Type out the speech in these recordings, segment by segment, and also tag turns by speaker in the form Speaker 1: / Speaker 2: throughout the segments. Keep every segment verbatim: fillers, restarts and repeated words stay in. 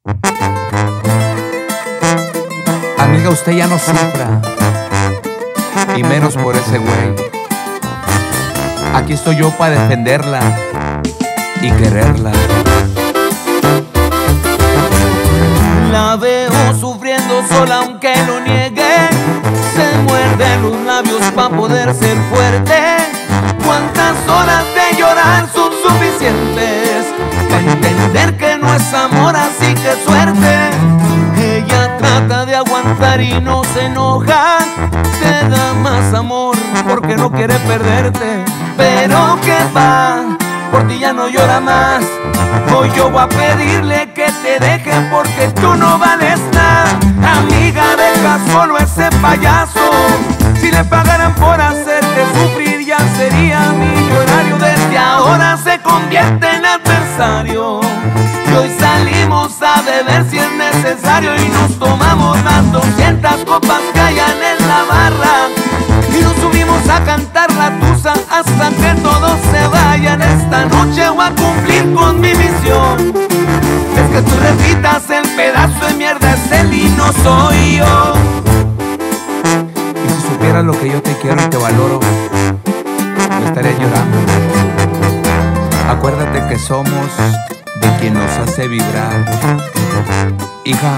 Speaker 1: Amiga, usted ya no sufra, y menos por ese güey. Aquí estoy yo para defenderla y quererla.
Speaker 2: La veo sufriendo sola aunque lo niegue. Se muerde los labios pa' poder ser fuerte. ¿Cuántas horas de llorar son suficientes para entender que no es amor, así que suerte? Ella trata de aguantar y no se enoja. Te da más amor porque no quiere perderte. Pero que va, por ti ya no llora más. Hoy yo voy a pedirle que te deje porque tú no vales nada. Amiga, deja solo ese payaso. Si le pagaran por hacerte sufrir ya sería millonario. Desde ahora se convierte en adversario. Y hoy salimos a beber si es necesario y nos tomamos las doscientas copas que hayan en la barra. Y nos subimos a cantar la tusa hasta que todos se vayan. Esta noche voy a cumplir con mi misión. Es que tú repitas el pedazo de mierda es él y no soy yo.
Speaker 1: Y si supieras lo que yo te quiero y te valoro, no estaría llorando. Acuérdate que somos de quien nos hace vibrar. Hija,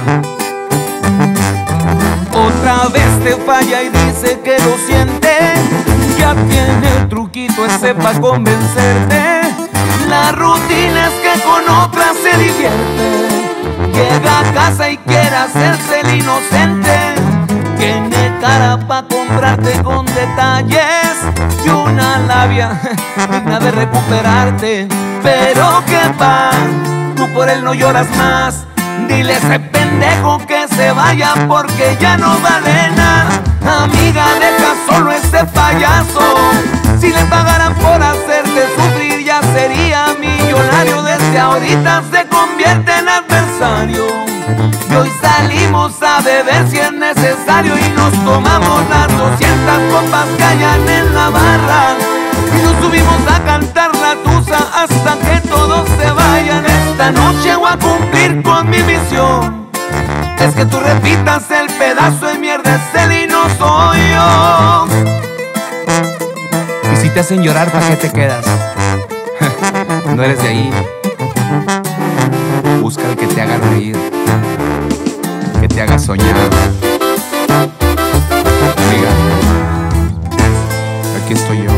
Speaker 2: otra vez te falla y dice que lo siente. Ya tiene el truquito ese pa' convencerte. La rutina es que con otra se divierte. Llega a casa y quiere hacerse el inocente. Tiene cara pa' comprarte con detalles y una labia digna de recuperarte. Pero que va, tú por él no lloras más. Dile a ese pendejo que se vaya porque ya no vale nada. Amiga, deja solo ese payaso. Si le pagaran por hacerte sufrir ya sería millonario. Desde ahorita se convierte en adversario. Y hoy salimos a beber si es necesario y nos tomamos las doscientas copas que hayan en la barra. Y nos subimos a cantar la tusa hasta que todos se vayan. Esta noche voy a cumplir con mi misión. Es que tú repitas el pedazo de mierda es él y no soy yo.
Speaker 1: y si te hacen llorar, ¿para qué te quedas? No eres de ahí. Busca el que te haga reír, que te haga soñar. Amiga, aquí estoy yo.